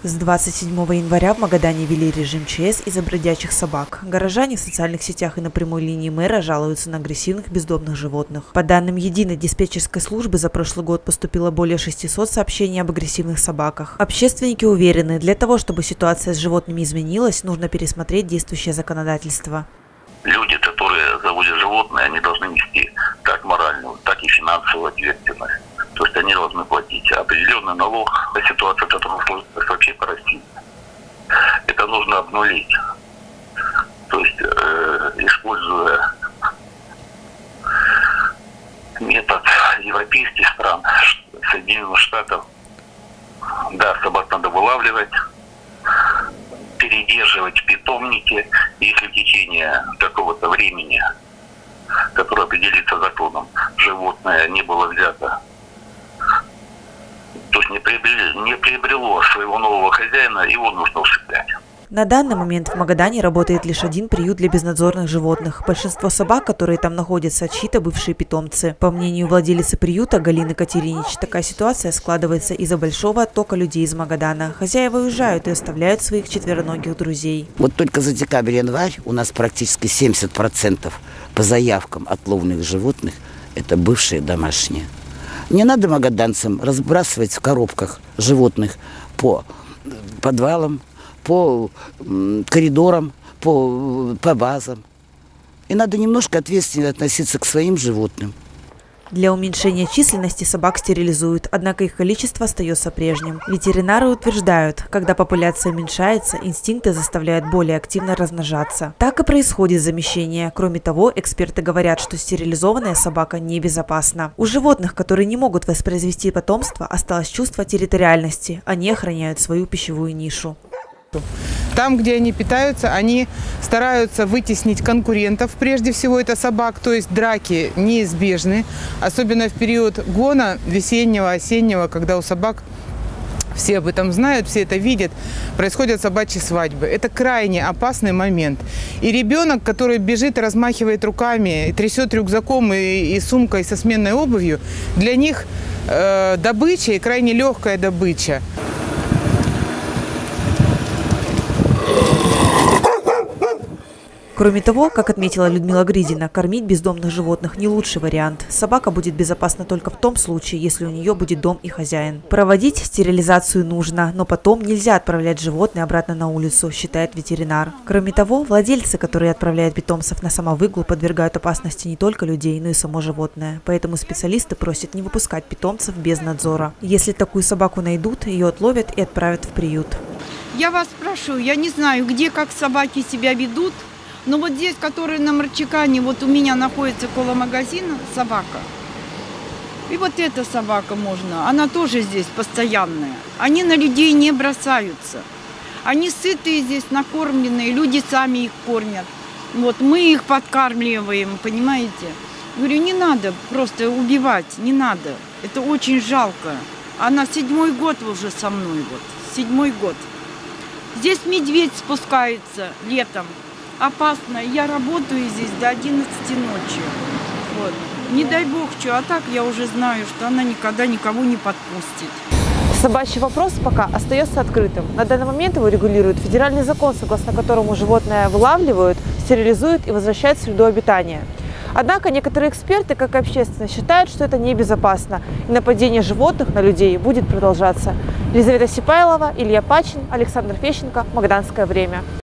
С 27 января в Магадане ввели режим ЧС из-за бродячих собак. Горожане в социальных сетях и на прямой линии мэра жалуются на агрессивных бездомных животных. По данным единой диспетчерской службы, за прошлый год поступило более 600 сообщений об агрессивных собаках. Общественники уверены, для того, чтобы ситуация с животными изменилась, нужно пересмотреть действующее законодательство. Люди, которые заводят животные, они должны нести как моральную, так и финансовую ответственность. То есть они должны платить определенный налог. Ситуация, которая сложилась вообще по России, это нужно обнулить. То есть, используя метод европейских стран, Соединенных Штатов, да, собак надо вылавливать, передерживать в питомнике, если в течение какого-то времени, которое определится законом, животное не было взято, то есть не приобрело своего нового хозяина, его нужно усыплять. На данный момент в Магадане работает лишь один приют для безнадзорных животных. Большинство собак, которые там находятся, чьи-то бывшие питомцы. По мнению владелицы приюта Галины Катеринич, такая ситуация складывается из-за большого оттока людей из Магадана. Хозяева уезжают и оставляют своих четвероногих друзей. Вот только за декабрь-январь у нас практически 70% по заявкам отловных животных – это бывшие домашние. Не надо магаданцам разбрасывать в коробках животных по подвалам, по коридорам, по базам. И надо немножко ответственно относиться к своим животным. Для уменьшения численности собак стерилизуют, однако их количество остается прежним. Ветеринары утверждают, когда популяция уменьшается, инстинкты заставляют более активно размножаться. Так и происходит замещение. Кроме того, эксперты говорят, что стерилизованная собака небезопасна. У животных, которые не могут воспроизвести потомство, осталось чувство территориальности. Они охраняют свою пищевую нишу. Там, где они питаются, они стараются вытеснить конкурентов. Прежде всего, это собак, то есть драки неизбежны. Особенно в период гона весеннего, осеннего, когда у собак, все об этом знают, все это видят, происходят собачьи свадьбы. Это крайне опасный момент. И ребенок, который бежит и размахивает руками, и трясет рюкзаком и сумкой со сменной обувью, для них добыча и крайне легкая добыча. Кроме того, как отметила Людмила Гридина, кормить бездомных животных не лучший вариант. Собака будет безопасна только в том случае, если у нее будет дом и хозяин. Проводить стерилизацию нужно, но потом нельзя отправлять животное обратно на улицу, считает ветеринар. Кроме того, владельцы, которые отправляют питомцев на самовыгул, подвергают опасности не только людей, но и само животное. Поэтому специалисты просят не выпускать питомцев без надзора. Если такую собаку найдут, ее отловят и отправят в приют. Я вас прошу, я не знаю, где как собаки себя ведут. Но вот здесь, который на Марчикане, вот у меня находится около магазина, собака. И вот эта собака можно, она тоже здесь постоянная. Они на людей не бросаются. Они сытые здесь, накормленные, люди сами их кормят. Вот мы их подкармливаем, понимаете? Говорю, не надо просто убивать, не надо. Это очень жалко. Она 7-й год уже со мной, вот, 7-й год. Здесь медведь спускается летом. Опасно. Я работаю здесь до 11 ночи. Вот. Не дай бог что, а так я уже знаю, что она никогда никого не подпустит. Собачий вопрос пока остается открытым. На данный момент его регулирует федеральный закон, согласно которому животное вылавливают, стерилизуют и возвращают в среду обитания. Однако некоторые эксперты, как и общественность, считают, что это небезопасно, и нападение животных на людей будет продолжаться. Елизавета Сипайлова, Илья Пачин, Александр Фещенко. Магаданское время.